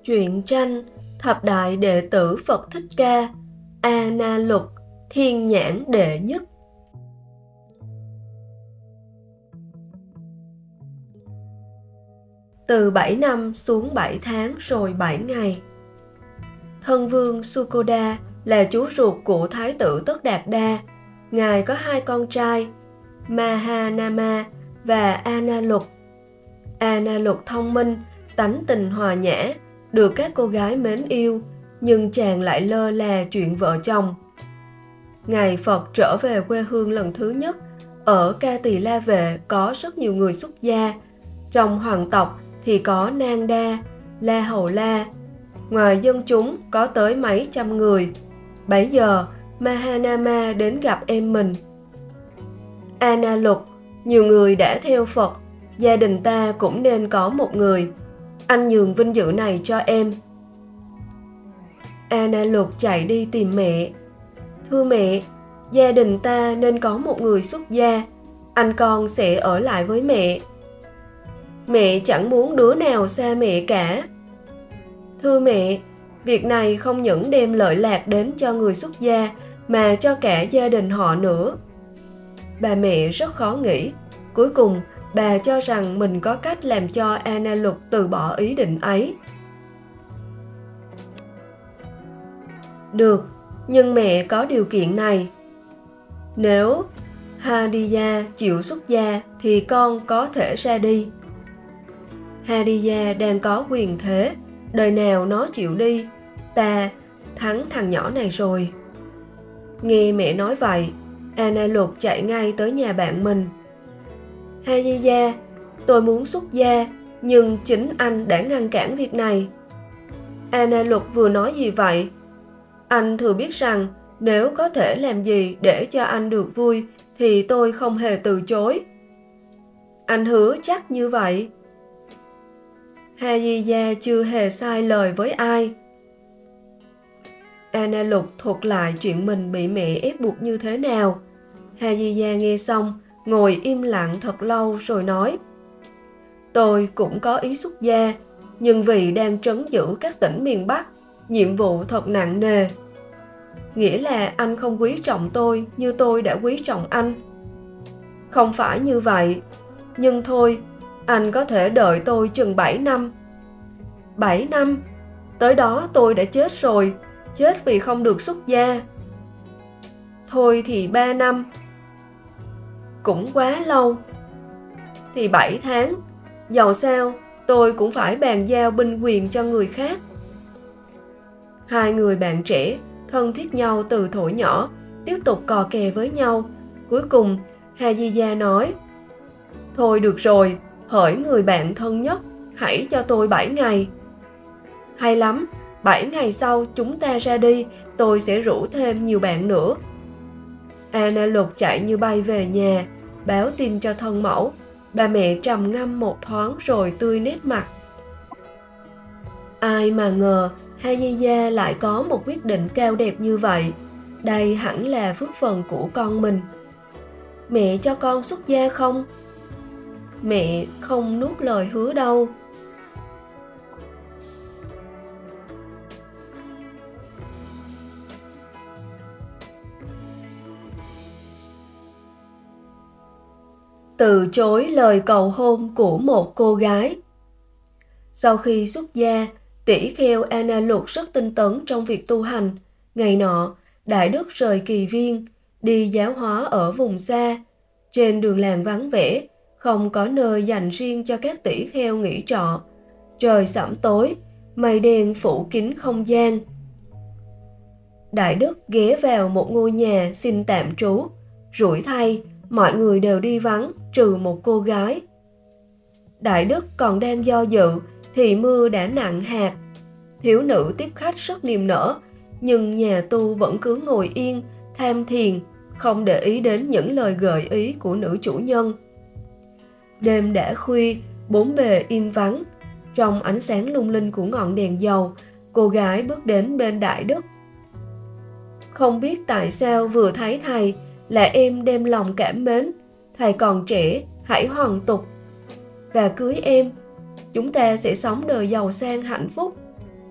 Truyện tranh Thập đại đệ tử Phật Thích Ca, A Na Luật, Thiên nhãn đệ nhất. Từ 7 năm xuống 7 tháng rồi 7 ngày. Thân vương Sukoda là chú ruột của Thái tử Tất Đạt Đa. Ngài có 2 con trai, Mahanama và A Na Luật. A Na Luật thông minh, tánh tình hòa nhã, được các cô gái mến yêu, nhưng chàng lại lơ là chuyện vợ chồng. Ngày Phật trở về quê hương lần thứ nhất, ở Ca Tỳ La Vệ có rất nhiều người xuất gia. Trong hoàng tộc thì có Nang Đa, La Hầu La. Ngoài dân chúng có tới mấy trăm người. Bấy giờ Mahanama đến gặp em mình. A Na Luật, nhiều người đã theo Phật, gia đình ta cũng nên có một người. Anh nhường vinh dự này cho em. A Na Luật chạy đi tìm mẹ. Thưa mẹ, gia đình ta nên có một người xuất gia. Anh con sẽ ở lại với mẹ. Mẹ chẳng muốn đứa nào xa mẹ cả. Thưa mẹ, việc này không những đem lợi lạc đến cho người xuất gia mà cho cả gia đình họ nữa. Bà mẹ rất khó nghĩ. Cuối cùng, bà cho rằng mình có cách làm cho A Na Luật từ bỏ ý định ấy. Được, nhưng mẹ có điều kiện này. Nếu Hadiya chịu xuất gia thì con có thể ra đi. Hadiya đang có quyền thế, đời nào nó chịu đi, ta thắng thằng nhỏ này rồi. Nghe mẹ nói vậy, A Na Luật chạy ngay tới nhà bạn mình. Hadiya, tôi muốn xuất gia, nhưng chính anh đã ngăn cản việc này. A Na Luật vừa nói gì vậy? Anh thừa biết rằng nếu có thể làm gì để cho anh được vui thì tôi không hề từ chối. Anh hứa chắc như vậy? Hadiya chưa hề sai lời với ai. A Na Luật thuật lại chuyện mình bị mẹ ép buộc như thế nào. Hadiya nghe xong, ngồi im lặng thật lâu rồi nói: Tôi cũng có ý xuất gia, nhưng vì đang trấn giữ các tỉnh miền Bắc, nhiệm vụ thật nặng nề. Nghĩa là anh không quý trọng tôi như tôi đã quý trọng anh. Không phải như vậy, nhưng thôi, anh có thể đợi tôi chừng 7 năm. 7 năm? Tới đó tôi đã chết rồi, chết vì không được xuất gia. Thôi thì 3 năm. Cũng quá lâu. Thì 7 tháng, dầu sao tôi cũng phải bàn giao binh quyền cho người khác. Hai người bạn trẻ thân thiết nhau từ thuở nhỏ, tiếp tục cò kè với nhau. Cuối cùng Hadiya nói: Thôi được rồi, hỡi người bạn thân nhất, hãy cho tôi 7 ngày. Hay lắm, 7 ngày sau chúng ta ra đi, tôi sẽ rủ thêm nhiều bạn nữa. A Na Luật chạy như bay về nhà, báo tin cho thân mẫu. Bà mẹ trầm ngâm một thoáng rồi tươi nét mặt. Ai mà ngờ Hadiya lại có một quyết định cao đẹp như vậy. Đây hẳn là phước phần của con mình. Mẹ cho con xuất gia không? Mẹ không nuốt lời hứa đâu. Từ chối lời cầu hôn của một cô gái. Sau khi xuất gia, tỷ kheo A Na Luật rất tinh tấn trong việc tu hành. Ngày nọ, Đại Đức rời Kỳ Viên, đi giáo hóa ở vùng xa. Trên đường làng vắng vẻ, không có nơi dành riêng cho các tỷ kheo nghỉ trọ. Trời sẫm tối, mây đen phủ kín không gian. Đại Đức ghé vào một ngôi nhà xin tạm trú. Rủi thay, mọi người đều đi vắng, trừ một cô gái. Đại Đức còn đang do dự thì mưa đã nặng hạt. Thiếu nữ tiếp khách rất niềm nở, nhưng nhà tu vẫn cứ ngồi yên, tham thiền, không để ý đến những lời gợi ý của nữ chủ nhân. Đêm đã khuya, bốn bề im vắng. Trong ánh sáng lung linh của ngọn đèn dầu, cô gái bước đến bên Đại Đức. Không biết tại sao vừa thấy thầy là em đem lòng cảm mến. Thầy còn trẻ, hãy hoàn tục và cưới em. Chúng ta sẽ sống đời giàu sang hạnh phúc.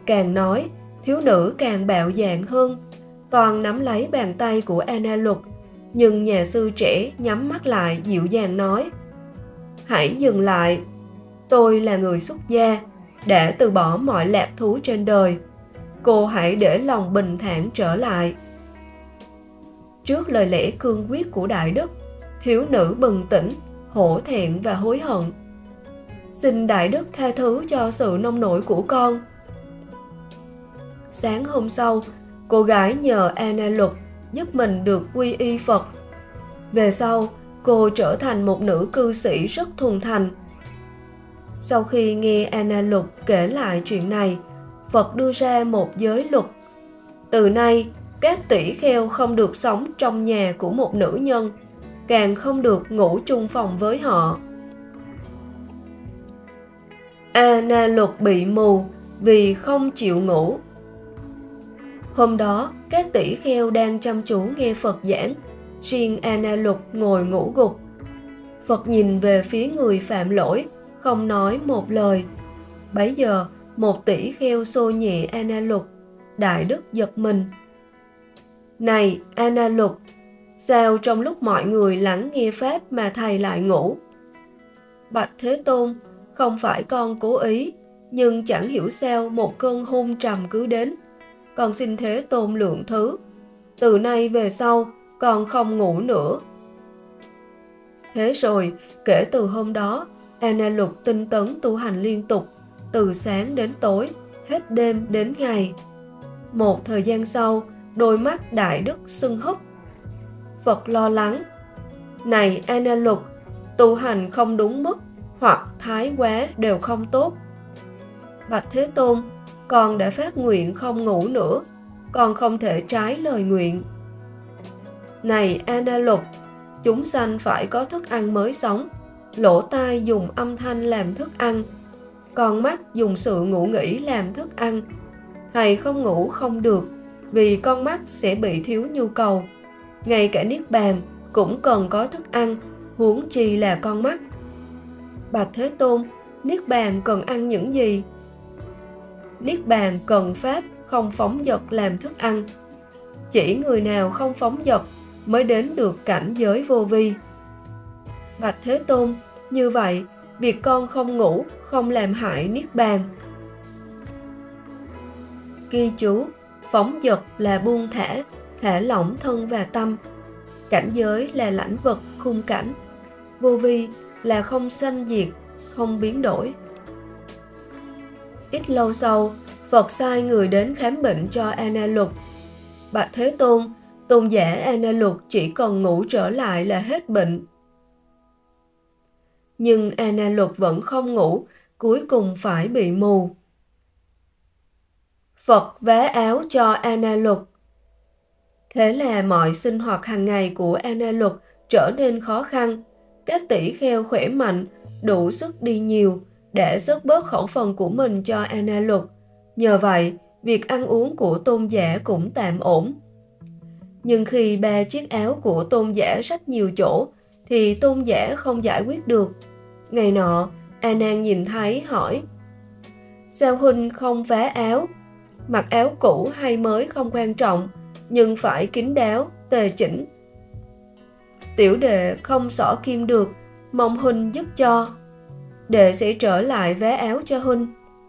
Càng nói, thiếu nữ càng bạo dạn hơn, toàn nắm lấy bàn tay của Ana Luật, nhưng nhà sư trẻ nhắm mắt lại dịu dàng nói: "Hãy dừng lại, tôi là người xuất gia, đã từ bỏ mọi lạc thú trên đời. Cô hãy để lòng bình thản trở lại." Trước lời lẽ cương quyết của Đại Đức, thiếu nữ bừng tỉnh, hổ thẹn và hối hận. "Xin Đại Đức tha thứ cho sự nông nổi của con." Sáng hôm sau, cô gái nhờ Ana Luật giúp mình được quy y Phật. Về sau, cô trở thành một nữ cư sĩ rất thuần thành. Sau khi nghe Ana Luật kể lại chuyện này, Phật đưa ra một giới luật. Từ nay, các tỷ kheo không được sống trong nhà của một nữ nhân, càng không được ngủ chung phòng với họ. Ana Luật bị mù vì không chịu ngủ. Hôm đó, các tỷ kheo đang chăm chú nghe Phật giảng, riêng Ana Luật ngồi ngủ gục. Phật nhìn về phía người phạm lỗi, không nói một lời. Bấy giờ, một tỷ kheo xô nhẹ Ana Luật. Đại Đức giật mình: "Này Ana Luật, sao trong lúc mọi người lắng nghe Pháp mà thầy lại ngủ?" "Bạch Thế Tôn, không phải con cố ý, nhưng chẳng hiểu sao một cơn hôn trầm cứ đến. Con xin Thế Tôn lượng thứ. Từ nay về sau, con không ngủ nữa." Thế rồi, kể từ hôm đó, Ana Luật tinh tấn tu hành liên tục, từ sáng đến tối, hết đêm đến ngày. Một thời gian sau, đôi mắt Đại Đức sưng húp. Phật lo lắng: "Này Ana Luật, tu hành không đúng mức hoặc thái quá đều không tốt." "Bạch Thế Tôn, con đã phát nguyện không ngủ nữa, con không thể trái lời nguyện." "Này Ana Luật, chúng sanh phải có thức ăn mới sống, lỗ tai dùng âm thanh làm thức ăn, con mắt dùng sự ngủ nghỉ làm thức ăn. Thầy không ngủ không được, vì con mắt sẽ bị thiếu nhu cầu. Ngay cả Niết Bàn cũng cần có thức ăn, huống chi là con mắt." "Bạch Thế Tôn, Niết Bàn cần ăn những gì?" "Niết Bàn cần Pháp không phóng dật làm thức ăn. Chỉ người nào không phóng dật mới đến được cảnh giới vô vi." "Bạch Thế Tôn, như vậy, việc con không ngủ không làm hại Niết Bàn." Ghi chú: phóng dật là buông thả, thả lỏng thân và tâm. Cảnh giới là lãnh vật, khung cảnh. Vô vi là không sanh diệt, không biến đổi. Ít lâu sau, Phật sai người đến khám bệnh cho Ana Luật. "Bạch Thế Tôn, tôn giả Ana Luật chỉ cần ngủ trở lại là hết bệnh." Nhưng Ana Luật vẫn không ngủ, cuối cùng phải bị mù. Phật vá áo cho Ana Luật. Thế là mọi sinh hoạt hàng ngày của Ana Luật trở nên khó khăn. Các tỷ kheo khỏe mạnh, đủ sức đi nhiều, để xớt bớt khẩu phần của mình cho Ana Luật. Nhờ vậy, việc ăn uống của tôn giả cũng tạm ổn. Nhưng khi 3 chiếc áo của tôn giả rách nhiều chỗ, thì tôn giả không giải quyết được. Ngày nọ, A Nan nhìn thấy hỏi: "Sao huynh không vá áo? Mặc áo cũ hay mới không quan trọng, nhưng phải kín đáo, tề chỉnh." "Tiểu đệ không xỏ kim được, mong huynh giúp cho. Đệ sẽ trở lại vá áo cho huynh."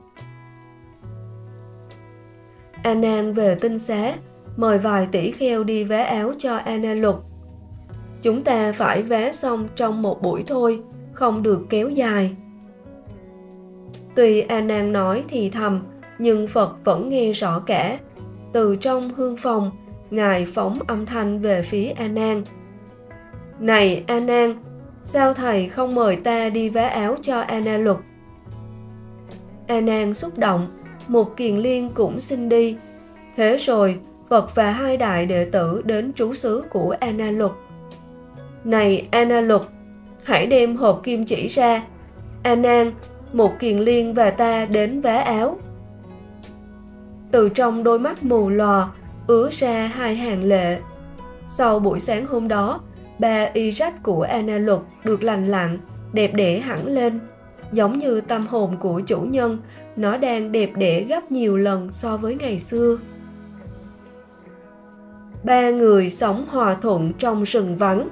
A Nan về tinh xá, mời vài tỷ kheo đi vá áo cho Ana Luật. "Chúng ta phải vá xong trong một buổi thôi, không được kéo dài." Tuy A Nan nói thì thầm, nhưng Phật vẫn nghe rõ cả. Từ trong hương phòng, Ngài phóng âm thanh về phía A Nan: "Này A Nan, sao thầy không mời ta đi vá áo cho Ana Luật?" A Nan xúc động, một kiền liên cũng xin đi. Thế rồi, Phật và 2 đại đệ tử đến trú xứ của Ana Luật. "Này Ana Luật, hãy đem hộp kim chỉ ra. A Nan, một kiền liên và ta đến vá áo." Từ trong đôi mắt mù lòa ứa ra 2 hàng lệ. Sau buổi sáng hôm đó, 3 y rách của Ana Luật được lành lặn, đẹp đẽ hẳn lên. Giống như tâm hồn của chủ nhân, nó đang đẹp đẽ gấp nhiều lần so với ngày xưa. 3 người sống hòa thuận trong rừng vắng.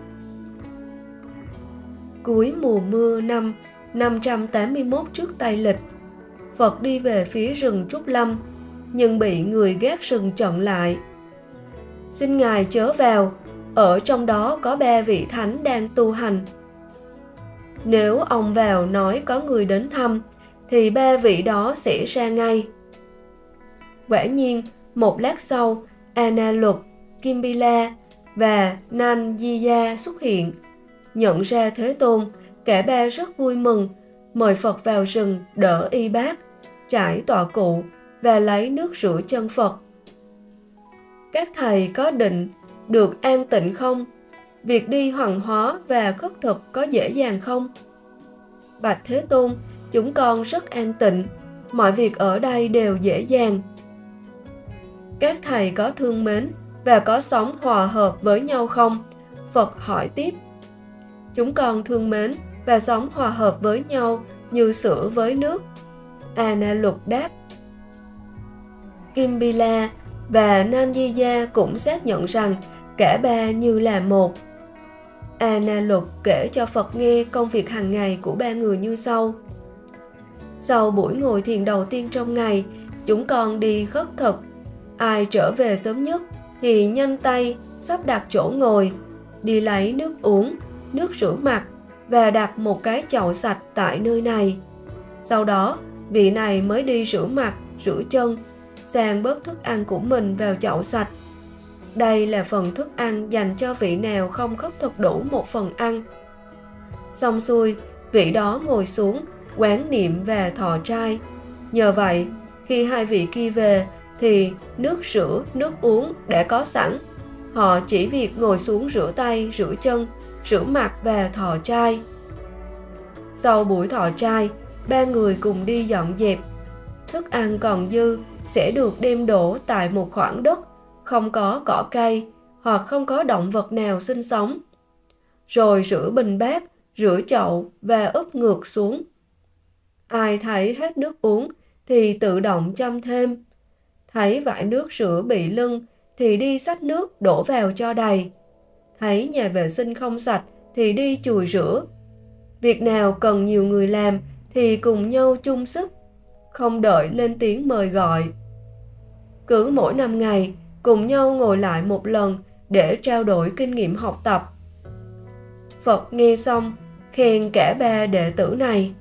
Cuối mùa mưa năm 581 trước Tây Lịch, Phật đi về phía rừng Trúc Lâm, nhưng bị người gác rừng chặn lại. Xin Ngài chớ vào, ở trong đó có 3 vị thánh đang tu hành. Nếu ông vào nói có người đến thăm, thì 3 vị đó sẽ ra ngay. Quả nhiên, một lát sau, Analục, Kimbila và Nanjiya xuất hiện. Nhận ra Thế Tôn, cả 3 rất vui mừng, mời Phật vào rừng đỡ y bát, trải tọa cụ và lấy nước rửa chân Phật. Các thầy có định được an tịnh không? Việc đi hoằng hóa và khất thực có dễ dàng không? Bạch Thế Tôn, chúng con rất an tịnh, mọi việc ở đây đều dễ dàng. Các thầy có thương mến và có sống hòa hợp với nhau không? Phật hỏi tiếp. Chúng con thương mến và sống hòa hợp với nhau như sữa với nước. Analục đáp. Kimbila và Nanjiya cũng xác nhận rằng cả 3 như là một. Analục kể cho Phật nghe công việc hàng ngày của 3 người như sau. Sau buổi ngồi thiền đầu tiên trong ngày, chúng con đi khất thực. Ai trở về sớm nhất thì nhanh tay sắp đặt chỗ ngồi, đi lấy nước uống, nước rửa mặt và đặt một cái chậu sạch tại nơi này. Sau đó, vị này mới đi rửa mặt, rửa chân, sang bớt thức ăn của mình vào chậu sạch. Đây là phần thức ăn dành cho vị nào không khất thực đủ một phần ăn. Xong xuôi, vị đó ngồi xuống, quán niệm và thọ trai. Nhờ vậy, khi 2 vị kia về, thì nước rửa, nước uống đã có sẵn. Họ chỉ việc ngồi xuống rửa tay, rửa chân, rửa mặt và thọ trai. Sau buổi thọ trai, 3 người cùng đi dọn dẹp. Thức ăn còn dư sẽ được đem đổ tại một khoảng đất không có cỏ cây hoặc không có động vật nào sinh sống. Rồi rửa bình bát, rửa chậu và úp ngược xuống. Ai thấy hết nước uống thì tự động châm thêm. Thấy vải nước rửa bị lưng thì đi xách nước đổ vào cho đầy. Thấy nhà vệ sinh không sạch thì đi chùi rửa. Việc nào cần nhiều người làm thì cùng nhau chung sức, không đợi lên tiếng mời gọi. Cứ mỗi 5 ngày, cùng nhau ngồi lại một lần để trao đổi kinh nghiệm học tập. Phật nghe xong, khen cả 3 đệ tử này.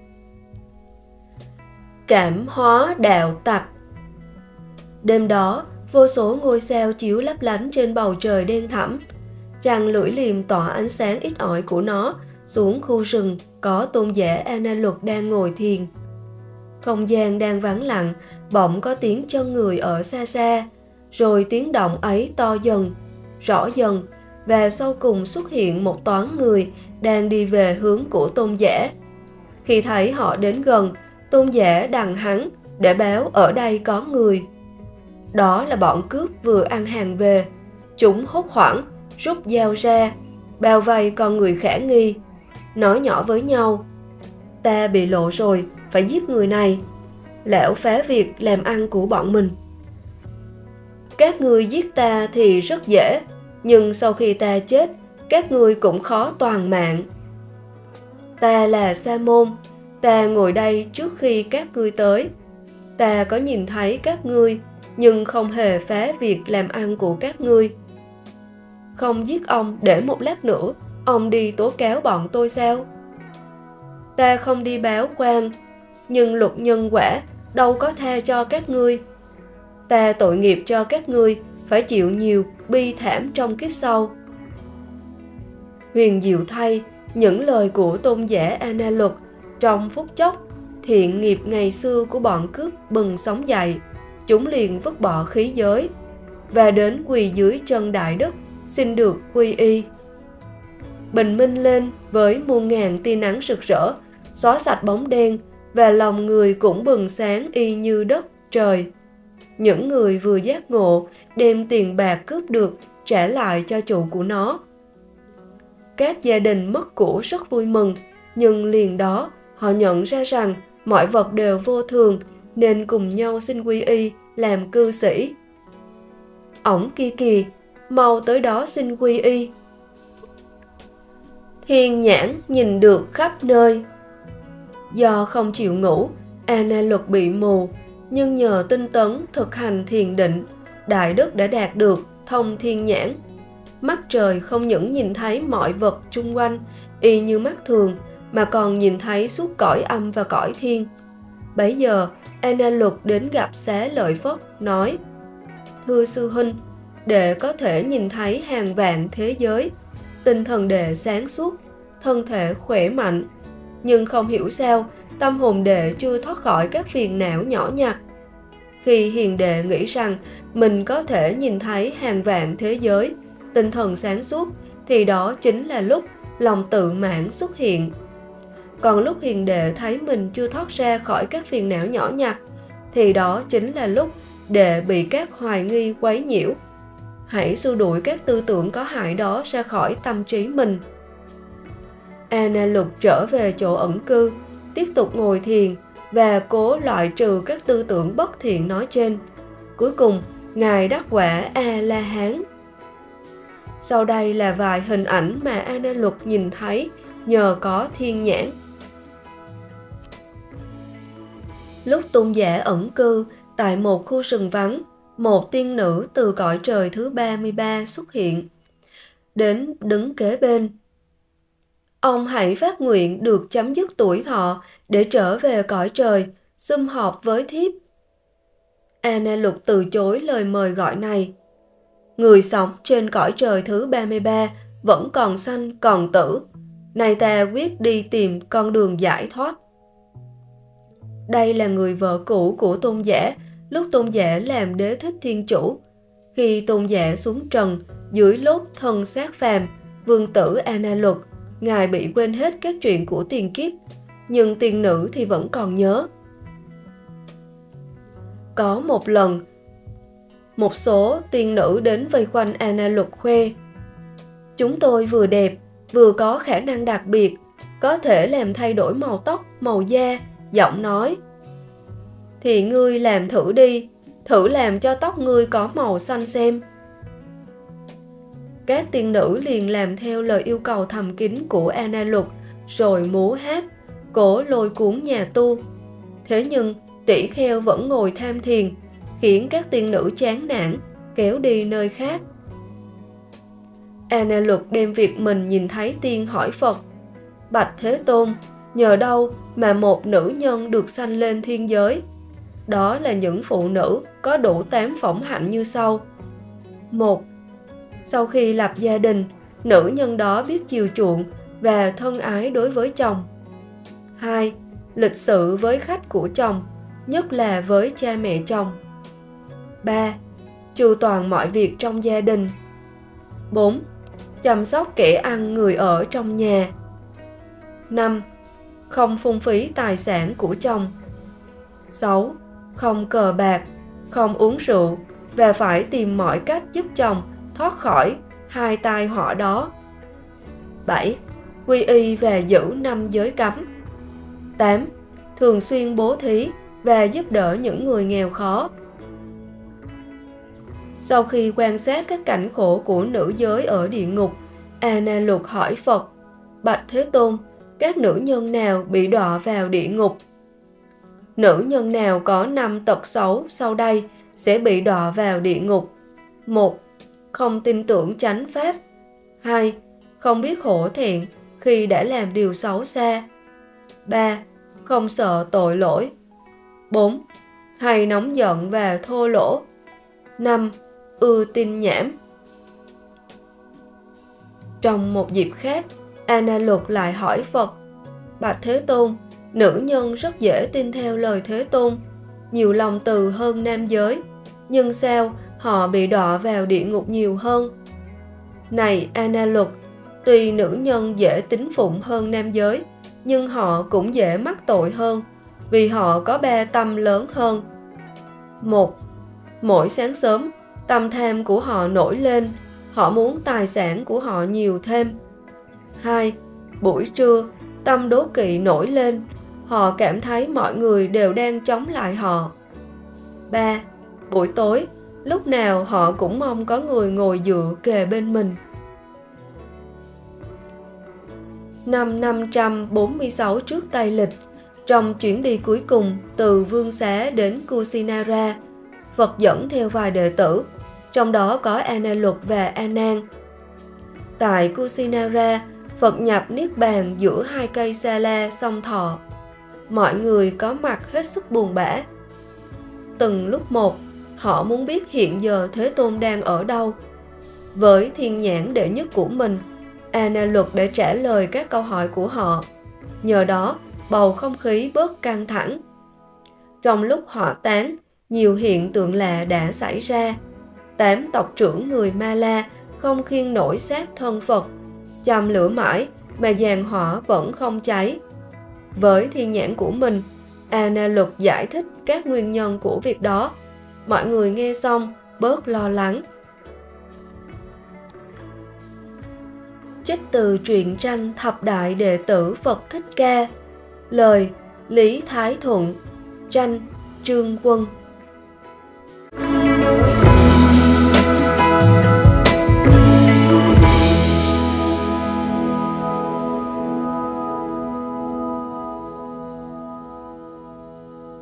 Cảm hóa đạo tặc. Đêm đó, vô số ngôi sao chiếu lấp lánh trên bầu trời đen thẳm. Trăng lưỡi liềm tỏa ánh sáng ít ỏi của nó xuống khu rừng có tôn giả Analục đang ngồi thiền. Không gian đang vắng lặng, bỗng có tiếng chân người ở xa xa, rồi tiếng động ấy to dần, rõ dần, và sau cùng xuất hiện một toán người đang đi về hướng của tôn giả. Khi thấy họ đến gần, tôn giả đằng hắn để báo ở đây có người. Đó là bọn cướp vừa ăn hàng về. Chúng hốt hoảng, rút dao ra, bao vây con người khả nghi, nói nhỏ với nhau. Ta bị lộ rồi, phải giết người này. Lão phá việc làm ăn của bọn mình. Các ngươi giết ta thì rất dễ, nhưng sau khi ta chết, các ngươi cũng khó toàn mạng. Ta là Sa Môn, ta ngồi đây trước khi các ngươi tới. Ta có nhìn thấy các ngươi, nhưng không hề phá việc làm ăn của các ngươi. Không giết ông để một lát nữa, ông đi tố cáo bọn tôi sao? Ta không đi báo quan, nhưng luật nhân quả đâu có tha cho các ngươi. Ta tội nghiệp cho các ngươi phải chịu nhiều bi thảm trong kiếp sau. Huyền diệu thay, những lời của tôn giả Analục trong phút chốc, thiện nghiệp ngày xưa của bọn cướp bừng sống dậy. Chúng liền vứt bỏ khí giới và đến quỳ dưới chân Đại Đức, xin được quy y. Bình minh lên với muôn ngàn tia nắng rực rỡ, xóa sạch bóng đen, và lòng người cũng bừng sáng y như đất trời. Những người vừa giác ngộ đem tiền bạc cướp được trả lại cho chủ của nó. Các gia đình mất của rất vui mừng, nhưng liền đó Họ nhận ra rằng mọi vật đều vô thường nên cùng nhau xin quy y làm cư sĩ. Ổng kia kìa, mau tới đó xin quy y. Thiên nhãn nhìn được khắp nơi. Do không chịu ngủ, A Na Luật bị mù, nhưng nhờ tinh tấn thực hành thiền định, Đại Đức đã đạt được thông thiên nhãn. Mắt trời không những nhìn thấy mọi vật chung quanh y như mắt thường, mà còn nhìn thấy suốt cõi âm và cõi thiên. Bấy giờ, A Na Luật đến gặp Xá Lợi Phất, nói: Thưa sư huynh, đệ có thể nhìn thấy hàng vạn thế giới, tinh thần đệ sáng suốt, thân thể khỏe mạnh, nhưng không hiểu sao tâm hồn đệ chưa thoát khỏi các phiền não nhỏ nhặt. Khi hiền đệ nghĩ rằng mình có thể nhìn thấy hàng vạn thế giới, tinh thần sáng suốt, thì đó chính là lúc lòng tự mãn xuất hiện. Còn lúc hiền đệ thấy mình chưa thoát ra khỏi các phiền não nhỏ nhặt, thì đó chính là lúc đệ bị các hoài nghi quấy nhiễu. Hãy xua đuổi các tư tưởng có hại đó ra khỏi tâm trí mình. A Na Luật trở về chỗ ẩn cư, tiếp tục ngồi thiền và cố loại trừ các tư tưởng bất thiện nói trên. Cuối cùng, Ngài đắc quả A-la-hán. Sau đây là vài hình ảnh mà A Na Luật nhìn thấy nhờ có thiên nhãn. Lúc tôn giả ẩn cư tại một khu rừng vắng, một tiên nữ từ cõi trời thứ 33 xuất hiện, đến đứng kế bên. Ông hãy phát nguyện được chấm dứt tuổi thọ để trở về cõi trời, sum họp với thiếp. A Na Luật từ chối lời mời gọi này. Người sống trên cõi trời thứ 33 vẫn còn sanh còn tử, nay ta quyết đi tìm con đường giải thoát. Đây là người vợ cũ của tôn giả lúc tôn giả làm Đế Thích Thiên Chủ. Khi tôn giả xuống trần dưới lốt thân xác phàm, vương tử A Na Luật, Ngài bị quên hết các chuyện của tiền kiếp, nhưng tiên nữ thì vẫn còn nhớ. Có một lần, một số tiên nữ đến vây quanh A Na Luật khoe: Chúng tôi vừa đẹp, vừa có khả năng đặc biệt, có thể làm thay đổi màu tóc, màu da, giọng nói. Thì ngươi làm thử đi, thử làm cho tóc ngươi có màu xanh xem. Các tiên nữ liền làm theo lời yêu cầu thầm kín của A Na Luật, rồi múa hát, cố lôi cuốn nhà tu. Thế nhưng tỷ kheo vẫn ngồi tham thiền, khiến các tiên nữ chán nản, kéo đi nơi khác. A Na Luật đem việc mình nhìn thấy tiên hỏi Phật: Bạch Thế Tôn, nhờ đâu mà một nữ nhân được sanh lên thiên giới? Đó là những phụ nữ có đủ 8 phẩm hạnh như sau. 1. Sau khi lập gia đình, nữ nhân đó biết chiều chuộng và thân ái đối với chồng. 2. Lịch sự với khách của chồng, nhất là với cha mẹ chồng. 3. Chu toàn mọi việc trong gia đình. 4. Chăm sóc kẻ ăn người ở trong nhà. 5. Không phung phí tài sản của chồng. 6. Không cờ bạc, không uống rượu và phải tìm mọi cách giúp chồng thoát khỏi hai tai họa đó. 7. Quy y và giữ 5 giới cấm. 8. Thường xuyên bố thí và giúp đỡ những người nghèo khó. Sau khi quan sát các cảnh khổ của nữ giới ở địa ngục, A Na Luật hỏi Phật: Bạch Thế Tôn, các nữ nhân nào bị đọa vào địa ngục? Nữ nhân nào có 5 tật xấu sau đây sẽ bị đọa vào địa ngục? 1. Không tin tưởng chánh pháp. 2. Không biết hổ thẹn khi đã làm điều xấu xa. 3. Không sợ tội lỗi. 4. Hay nóng giận và thô lỗ. 5. Ưa tin nhảm. Trong một dịp khác, A Na Luật lại hỏi Phật: Bạch Thế Tôn, nữ nhân rất dễ tin theo lời Thế Tôn, nhiều lòng từ hơn nam giới, nhưng sao họ bị đọa vào địa ngục nhiều hơn? Này A Na Luật, tuy nữ nhân dễ tín phụng hơn nam giới, nhưng họ cũng dễ mắc tội hơn, vì họ có 3 tâm lớn hơn. 1. Mỗi sáng sớm, tâm tham của họ nổi lên, họ muốn tài sản của họ nhiều thêm. 2. Buổi trưa, tâm đố kỵ nổi lên, họ cảm thấy mọi người đều đang chống lại họ. 3. Buổi tối, lúc nào họ cũng mong có người ngồi dựa kề bên mình. Năm 546 trước Tây Lịch, trong chuyến đi cuối cùng từ Vương Xá đến Kusinara, Phật dẫn theo vài đệ tử, trong đó có A Na Luật và A Nan. Tại Kusinara, Phật nhập niết bàn giữa hai cây sa la song thọ. Mọi người có mặt hết sức buồn bã. Từng lúc một, họ muốn biết hiện giờ Thế Tôn đang ở đâu. Với thiên nhãn đệ nhất của mình, A Na Luật để trả lời các câu hỏi của họ. Nhờ đó, bầu không khí bớt căng thẳng. Trong lúc họ tán, nhiều hiện tượng lạ đã xảy ra. 8 tộc trưởng người Ma La không khiêng nổi xác thân Phật, châm lửa mãi mà giàn hỏa vẫn không cháy. Với thiên nhãn của mình, A Na Luật giải thích các nguyên nhân của việc đó. Mọi người nghe xong bớt lo lắng. Trích từ truyện tranh Thập Đại Đệ Tử Phật Thích Ca. Lời Lý Thái Thuận. Tranh Trương Quân.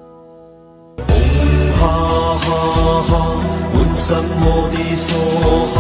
ha ha ha, 滿心我的所